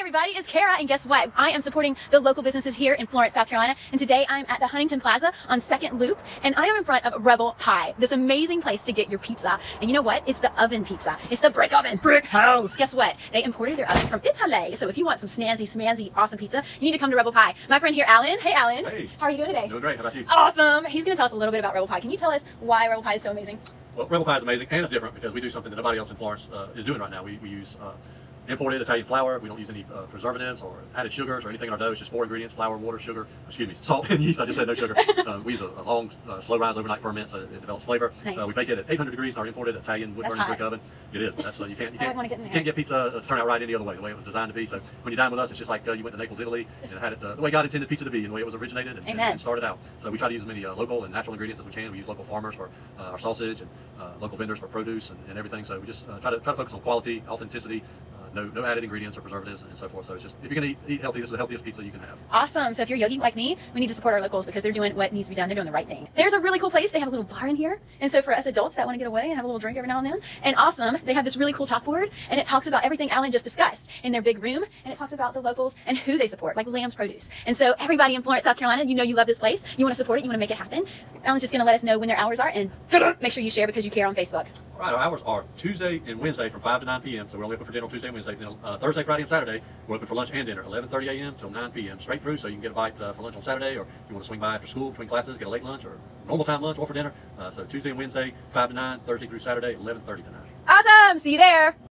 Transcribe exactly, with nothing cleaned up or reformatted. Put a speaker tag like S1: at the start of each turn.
S1: everybody, it's Kara, and guess what? I am supporting the local businesses here in Florence, South Carolina, and today I'm at the Huntington Plaza on Second Loop, and I am in front of Rebel Pie, this amazing place to get your pizza. And you know what? It's the oven pizza. It's the brick oven, brick house. Guess what? They imported their oven from Italy, so if you want some snazzy, smaszy, awesome pizza, you need to come to Rebel Pie. My friend here, Alan. Hey, Alan.
S2: Hey.
S1: How are you doing today?
S2: Doing great. How about you?
S1: Awesome. He's going to tell us a little bit about Rebel Pie. Can you tell us why Rebel Pie is so amazing?
S2: Well, Rebel Pie is amazing, and it's different because we do something that nobody else in Florence uh, is doing right now. We, we use uh, imported Italian flour. We don't use any uh, preservatives or added sugars or anything in our dough. It's just four ingredients: flour, water, sugar, excuse me, salt, and yeast. I just said no sugar. uh, we use a, a long, uh, slow rise overnight ferment so it develops flavor.
S1: Nice.
S2: Uh, we bake it at eight hundred degrees in our imported Italian wood-burning brick oven. It is, but that's uh, you can't you can't,
S1: get in
S2: you can't get pizza uh, to turn out right any other way. The way it was designed to be. So when you dine with us, it's just like uh, you went to Naples, Italy, and it had it uh, the way God intended pizza to be and the way it was originated and, and, and started out. So we try to use as many uh, local and natural ingredients as we can. We use local farmers for uh, our sausage and uh, local vendors for produce and, and everything. So we just uh, try to try to focus on quality, authenticity. No, no added ingredients or preservatives and so forth. So it's just, if you're going to eat, eat healthy, this is the healthiest pizza you can have.
S1: Awesome. So if you're yogi like me, we need to support our locals because they're doing what needs to be done. They're doing the right thing. There's a really cool place. They have a little bar in here. And so for us adults that want to get away and have a little drink every now and then. And awesome, they have this really cool chalkboard, and it talks about everything Alan just discussed in their big room. And it talks about the locals and who they support, like Lamb's Produce. And so everybody in Florence, South Carolina, you know you love this place. You want to support it. You want to make it happen. Alan's just going to let us know when their hours are, and make sure you share because you care on Facebook.
S2: All right, our hours are Tuesday and Wednesday from five to nine p m So we're only open for dinner on Tuesday and Wednesday. Then uh, Thursday, Friday, and Saturday, we're open for lunch and dinner, eleven thirty a m till nine p m straight through. So you can get a bite uh, for lunch on Saturday, or if you want to swing by after school between classes, get a late lunch or normal time lunch or for dinner. Uh, so Tuesday and Wednesday, five to nine, Thursday through Saturday, eleven thirty to nine.
S1: Awesome. See you there.